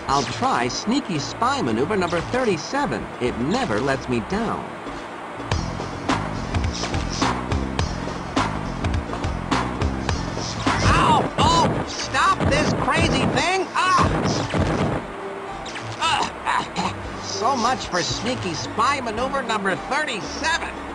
I'll try sneaky spy maneuver number 37. It never lets me down. Ow! Oh! Stop this crazy thing! So much for sneaky spy maneuver number 37.